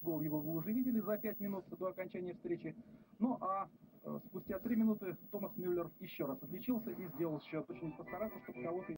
Гол его вы уже видели за 5 минут до окончания встречи. Ну а спустя 3 минуты Томас Мюллер еще раз отличился и сделал счет. Очень постарался, чтобы кого-то